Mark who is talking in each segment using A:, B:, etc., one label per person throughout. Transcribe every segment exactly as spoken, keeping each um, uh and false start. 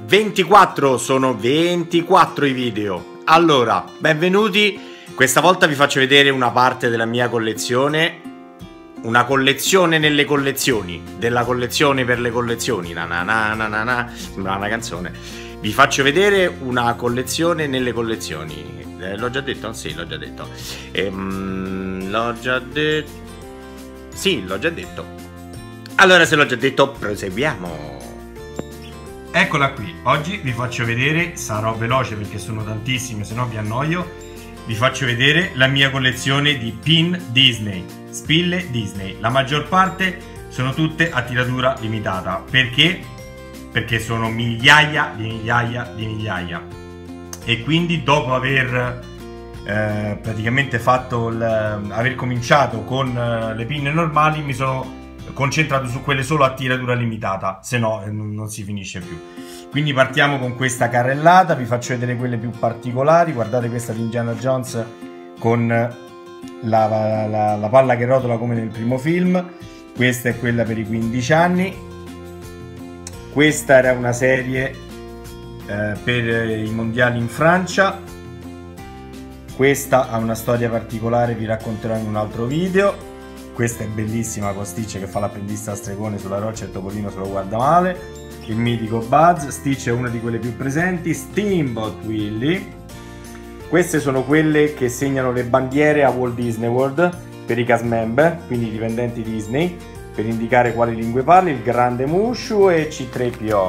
A: ventiquattro, sono ventiquattro i video. Allora, benvenuti. Questa volta vi faccio vedere una parte della mia collezione. Una collezione nelle collezioni. Della collezione per le collezioni. Na na na na na na. Sembra una canzone. Vi faccio vedere una collezione nelle collezioni. Eh, l'ho già detto? Sì, l'ho già detto. Ehm, l'ho già detto. Sì, l'ho già detto. Allora, se l'ho già detto, proseguiamo. Eccola qui, oggi vi faccio vedere, sarò veloce perché sono tantissime, se no vi annoio. Vi faccio vedere la mia collezione di pin Disney, spille Disney. La maggior parte sono tutte a tiratura limitata. Perché? Perché sono migliaia di migliaia di migliaia. E quindi dopo aver eh, praticamente fatto il, aver cominciato con eh, le pinne normali, mi sono concentrato su quelle solo a tiratura limitata, se no non si finisce più. Quindi partiamo con questa carrellata, vi faccio vedere quelle più particolari. Guardate questa di Indiana Jones con la, la, la, la palla che rotola come nel primo film. Questa è quella per i quindici anni. Questa era una serie eh, per i mondiali in Francia. Questa ha una storia particolare, vi racconterò in un altro video. Questa è bellissima con Stitch che fa l'apprendista stregone sulla roccia e Topolino se lo guarda male. Il mitico Buzz. Stitch è una di quelle più presenti. Steamboat Willie. Queste sono quelle che segnano le bandiere a Walt Disney World per i cast member, quindi i dipendenti Disney, per indicare quali lingue parli. Il grande Mushu e C tre P O.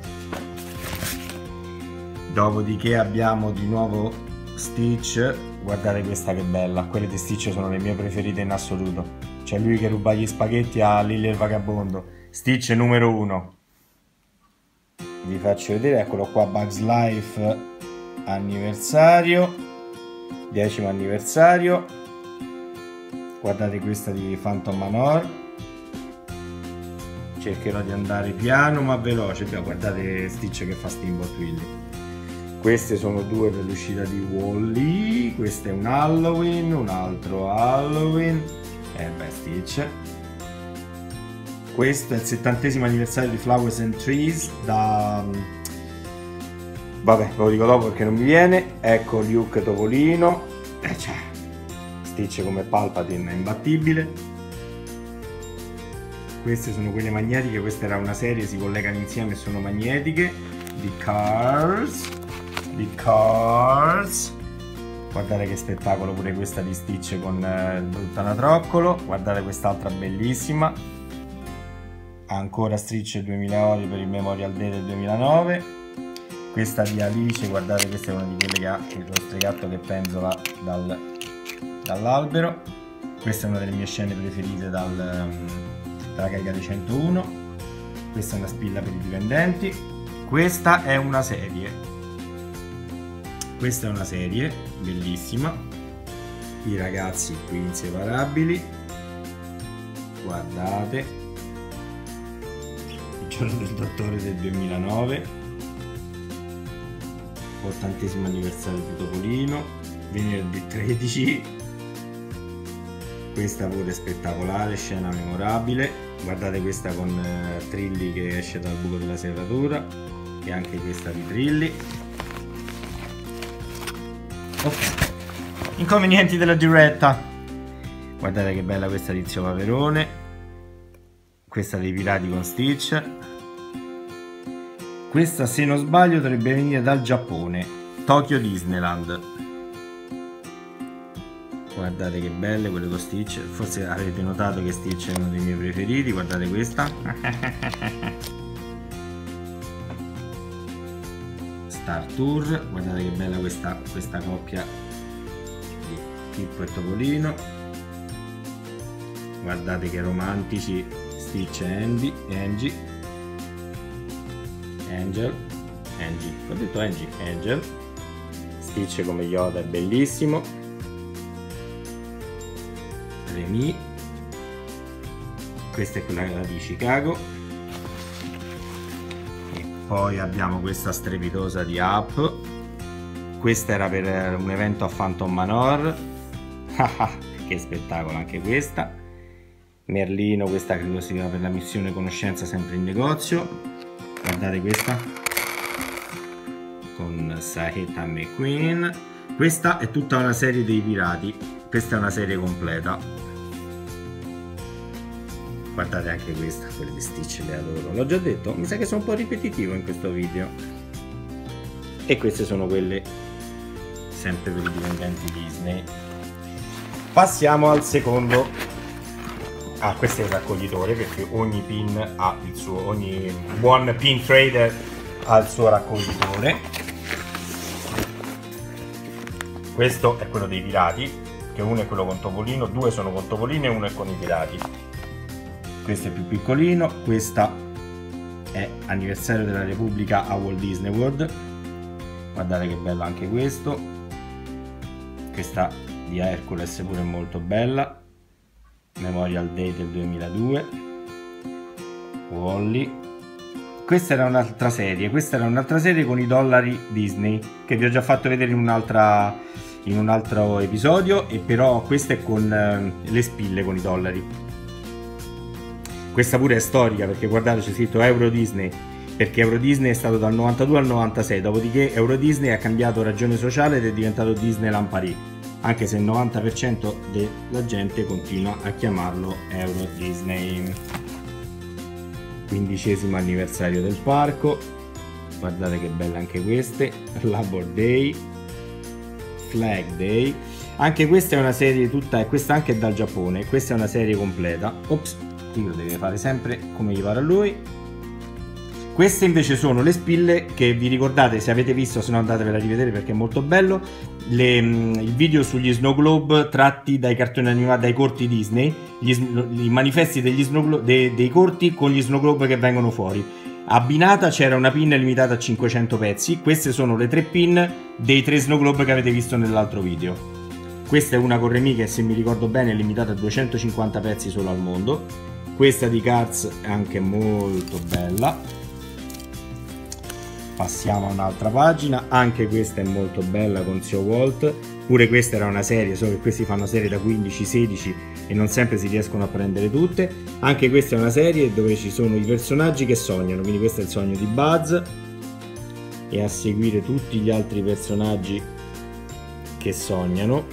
A: Dopodiché abbiamo di nuovo Stitch. Guardate questa che bella. Quelle di Stitch sono le mie preferite in assoluto. C'è lui che ruba gli spaghetti a Lily il vagabondo. Stitch numero uno. Vi faccio vedere, eccolo qua, Bugs Life anniversario, decimo anniversario. Guardate questa di Phantom Manor. Cercherò di andare piano ma veloce. Guardate Stitch che fa Steamboat Willie. Queste sono due per l'uscita di Wall-E. Questo è un Halloween, un altro Halloween. E eh beh, Stitch. Questo è il settantesimo anniversario di Flowers and Trees da... Vabbè, ve lo dico dopo perché non mi viene. Ecco Luke Topolino. Eh, cioè, Stitch come Palpatine è imbattibile. Queste sono quelle magnetiche. Questa era una serie, si collegano insieme e sono magnetiche. Di Cars. Di Cars. Guardate che spettacolo pure questa di Stitch con eh, il bruttanatroccolo. Guardate quest'altra bellissima. Ancora Stitch duemila ori per il Memorial Day del duemilanove. Questa di Alice, guardate, questa è una di quelle che ha lo stregatto che penzola dal, dall'albero. Questa è una delle mie scene preferite dal, dalla carica dei centouno. Questa è una spilla per i dipendenti. Questa è una serie. Questa è una serie bellissima. I ragazzi qui inseparabili. Guardate. Il giorno del dottore del duemilanove. ottantesimo anniversario di Topolino. Venerdì tredici. Questa pure spettacolare, scena memorabile. Guardate questa con uh, Trilli che esce dal buco della serratura. E anche questa di Trilli. Ok, inconvenienti della diretta. Guardate che bella questa di Zio Paperone. Questa dei pirati con Stitch. Questa, se non sbaglio, dovrebbe venire dal Giappone, Tokyo Disneyland. Guardate che belle quelle con Stitch. Forse avete notato che Stitch è uno dei miei preferiti. Guardate questa. Star Tour. Guardate che bella questa, questa coppia di Pippo e Topolino. Guardate che romantici Stitch e Andy, Angie. Angel. Angie. Ho detto Angie. Angel. Stitch come Yoda è bellissimo. Remy. Questa è quella di Chicago. Poi abbiamo questa strepitosa di Up. Questa era per un evento a Phantom Manor. Che spettacolo anche questa. Merlino, questa credo sia per la missione conoscenza sempre in negozio. Guardate questa. con Saita McQueen. Questa è tutta una serie dei pirati, questa è una serie completa. Guardate anche questa, quelle di Stitch le adoro, l'ho già detto, mi sa che sono un po' ripetitivo in questo video. E queste sono quelle sempre per i dipendenti Disney. Passiamo al secondo. Ah, questo è il raccoglitore, perché ogni pin ha il suo, ogni buon pin trader ha il suo raccoglitore. Questo è quello dei pirati, che uno è quello con Topolino, due sono con Topolino e uno è con i pirati. Questo è più piccolino, questa è anniversario della Repubblica a Walt Disney World. Guardate che bello anche questo. Questa di Hercules pure è molto bella. Memorial Day del duemiladue. Wall-E. Questa era un'altra serie, questa era un'altra serie con i dollari Disney, che vi ho già fatto vedere in un'altra in un altro episodio, e però questa è con eh, le spille con i dollari. Questa pure è storica, perché guardate, c'è scritto Euro Disney, perché Euro Disney è stato dal novantadue al novantasei, dopodiché Euro Disney ha cambiato ragione sociale ed è diventato Disneyland Paris, anche se il novanta per cento della gente continua a chiamarlo Euro Disney. Quindicesimo anniversario del parco, guardate che belle anche queste. Labor Day, Flag Day, anche questa è una serie tutta, e questa anche è dal Giappone, questa è una serie completa. Ops, qui lo deve fare sempre come gli pare a lui. Queste invece sono le spille che vi ricordate, se avete visto, se no andatevela a rivedere perché è molto bello, le, il video sugli Snow Globe tratti dai cartoni animati, dai corti Disney, gli, i manifesti degli Snow Globe, dei, dei corti con gli Snow Globe che vengono fuori. Abbinata c'era una pin limitata a cinquecento pezzi, queste sono le tre pin dei tre Snow Globe che avete visto nell'altro video. Questa è una con Remy che, se mi ricordo bene, è limitata a duecentocinquanta pezzi solo al mondo. Questa di Cars è anche molto bella. Passiamo a un'altra pagina, anche questa è molto bella con Zio Walt. Pure questa era una serie, solo che questi fanno serie da quindici sedici e non sempre si riescono a prendere tutte. Anche questa è una serie dove ci sono i personaggi che sognano, quindi questo è il sogno di Buzz, e a seguire tutti gli altri personaggi che sognano.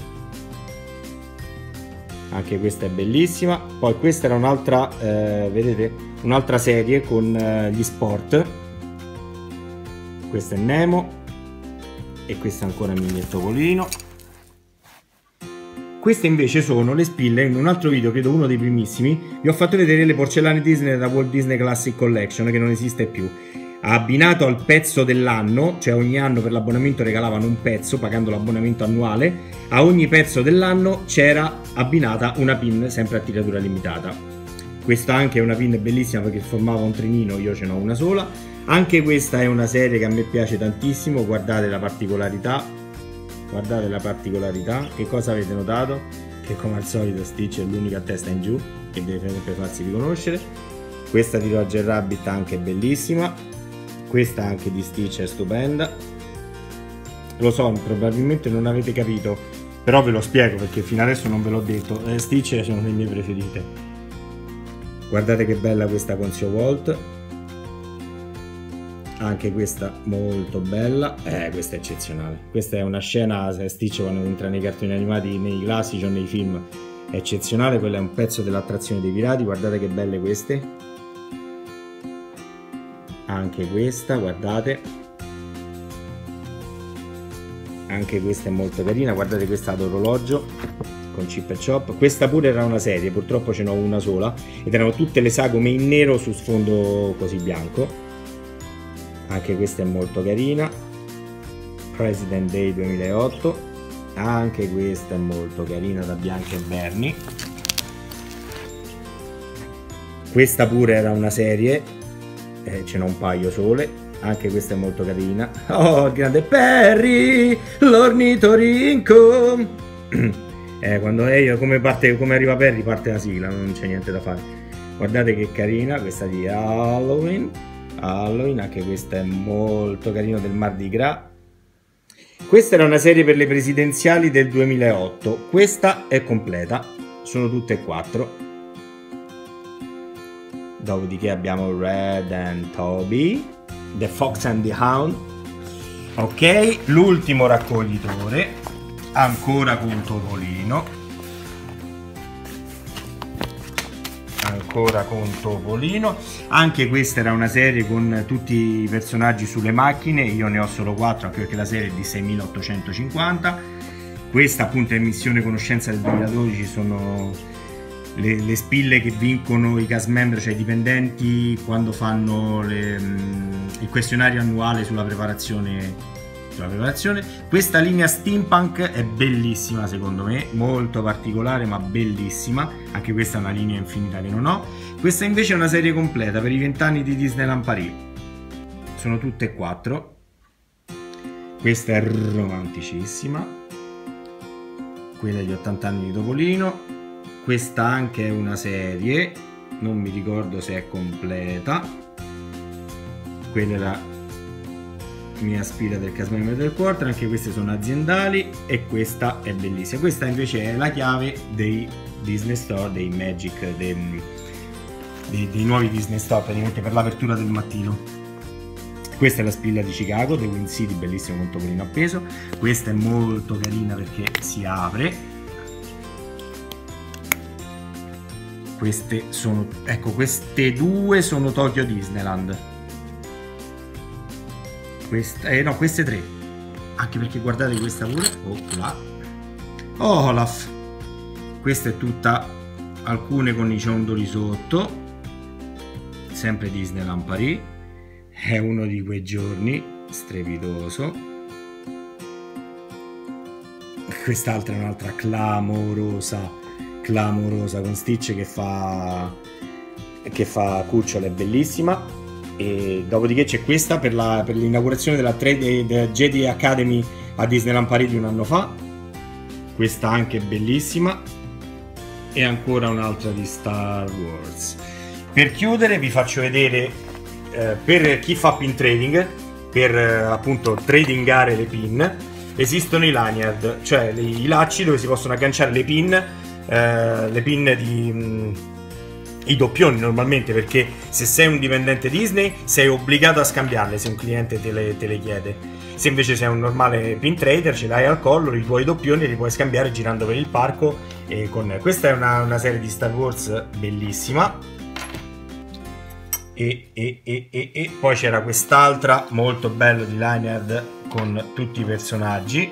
A: Anche questa è bellissima. Poi questa era un'altra, eh, vedete, un'altra serie con eh, gli sport. Questo è Nemo e questo è ancora Minnie e Topolino. Queste invece sono le spille. In un altro video, credo uno dei primissimi, vi ho fatto vedere le porcellane Disney della Walt Disney Classic Collection, che non esiste più. Abbinato al pezzo dell'anno, cioè ogni anno per l'abbonamento regalavano un pezzo, pagando l'abbonamento annuale, a ogni pezzo dell'anno c'era abbinata una pin sempre a tiratura limitata. Questa anche è una pin bellissima perché formava un trenino, io ce n'ho una sola. Anche questa è una serie che a me piace tantissimo, guardate la particolarità, guardate la particolarità, che cosa avete notato? Che come al solito Stitch è l'unica a testa in giù, che deve sempre farsi riconoscere. Questa di Roger Rabbit anche è bellissima, questa anche di Stitch è stupenda. Lo so, probabilmente non avete capito, però ve lo spiego perché fino adesso non ve l'ho detto, eh, Stitch sono le mie preferite. Guardate che bella questa con Zio Walt. Anche questa molto bella, eh, questa è eccezionale. Questa è una scena, se Stitch quando entra nei cartoni animati, nei classici o nei film, è eccezionale. Quella è un pezzo dell'attrazione dei pirati, guardate che belle queste. Anche questa, guardate. Anche questa è molto carina, guardate questa ad orologio con Chip e Chop. Questa pure era una serie, purtroppo ce n'ho una sola, ed erano tutte le sagome in nero su sfondo così bianco. Anche questa è molto carina. President Day duemilaotto. Anche questa è molto carina, da Bianca e Bernie. Questa pure era una serie, eh, ce n'ho un paio sole. Anche questa è molto carina. Oh, il grande Perry, l'ornitorinco. eh, quando è, come, parte, come arriva Perry parte la sigla, non c'è niente da fare. Guardate che carina, questa di Halloween. Halloween, anche questa è molto carina, del Mardi Gras. Questa era una serie per le presidenziali del duemilaotto, questa è completa, sono tutte e quattro. Dopodiché abbiamo Red and Toby, The Fox and the Hound. Ok, l'ultimo raccoglitore, ancora con Topolino, ancora con Topolino. Anche questa era una serie con tutti i personaggi sulle macchine, io ne ho solo quattro anche perché la serie è di seimilaottocentocinquanta. Questa appunto è Missione Conoscenza del duemiladodici, sono le, le spille che vincono i cast member, cioè i dipendenti, quando fanno le, mh, il questionario annuale sulla preparazione, sulla preparazione. Questa linea steampunk è bellissima secondo me, molto particolare ma bellissima, anche questa è una linea infinita che non ho. Questa invece è una serie completa per i vent'anni di Disneyland Paris, sono tutte e quattro. Questa è romanticissima, quella degli ottanta anni di Topolino. Questa anche è una serie, non mi ricordo se è completa. Quella è la mia spilla del cast member del quarter, anche queste sono aziendali e questa è bellissima. Questa invece è la chiave dei Disney Store, dei Magic, dei, dei, dei nuovi Disney Store praticamente per l'apertura del mattino. Questa è la spilla di Chicago, The Wind City, bellissimo con Topolino appeso. Questa è molto carina perché si apre. Queste sono, ecco, queste due sono Tokyo Disneyland. Questa, eh no, queste tre. Anche perché guardate questa pure. Oh, là. Oh, Olaf. Questa è tutta, alcune con i ciondoli sotto. Sempre Disneyland Paris. È uno di quei giorni strepitoso. Quest'altra è un'altra clamorosa. Clamorosa con Stitch che fa che fa cucciole, è bellissima. E dopodiché c'è questa per la per l'inaugurazione della, della Jedi Academy a Disneyland Paris di un anno fa. Questa anche è bellissima. E ancora un'altra di Star Wars. Per chiudere vi faccio vedere, eh, per chi fa pin trading, per eh, appunto tradingare le pin, esistono i lanyard, cioè i lacci dove si possono agganciare le pin. Uh, le pin di mh, i doppioni normalmente, perché se sei un dipendente Disney sei obbligato a scambiarle se un cliente te le, te le chiede. Se invece sei un normale pin trader ce l'hai al collo, i tuoi doppioni li puoi scambiare girando per il parco. E con... questa è una, una serie di Star Wars bellissima. E, e, e, e, e poi c'era quest'altra molto bella di lanyard con tutti i personaggi.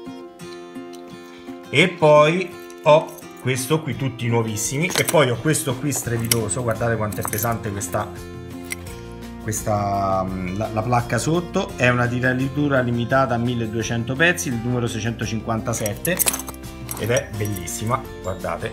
A: E poi ho questo qui, tutti nuovissimi. E poi ho questo qui strepitoso, guardate quanto è pesante questa, questa la, la placca sotto. È una tiratura limitata a milleduecento pezzi, il numero seicentocinquantasette, ed è bellissima, guardate.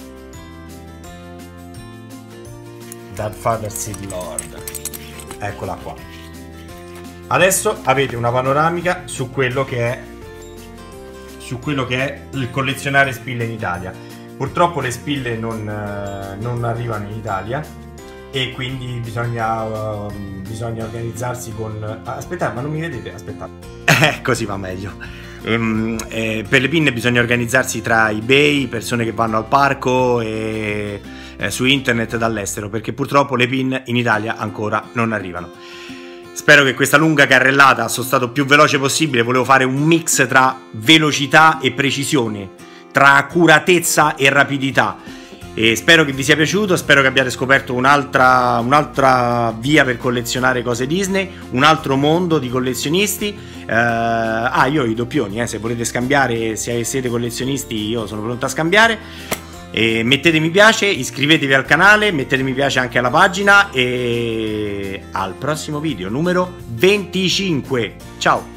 A: Darth Vader Sith Lord, eccola qua. Adesso avete una panoramica su quello che è su quello che è il collezionare spille in Italia. Purtroppo le spille non, non arrivano in Italia e quindi bisogna, uh, bisogna organizzarsi con... Aspettate, ma non mi vedete? Aspettate. Eh, così va meglio. Um, eh, per le pinne bisogna organizzarsi tra eBay, persone che vanno al parco e eh, su internet dall'estero, perché purtroppo le pin in Italia ancora non arrivano. Spero che questa lunga carrellata sono stato più veloce possibile, volevo fare un mix tra velocità e precisione, tra accuratezza e rapidità, e spero che vi sia piaciuto, spero che abbiate scoperto un'altra un'altra via per collezionare cose Disney, un altro mondo di collezionisti. Uh, ah, io ho i doppioni, eh, se volete scambiare, se siete collezionisti io sono pronto a scambiare. E mettete mi piace, iscrivetevi al canale, mettete mi piace anche alla pagina e al prossimo video numero venticinque. Ciao!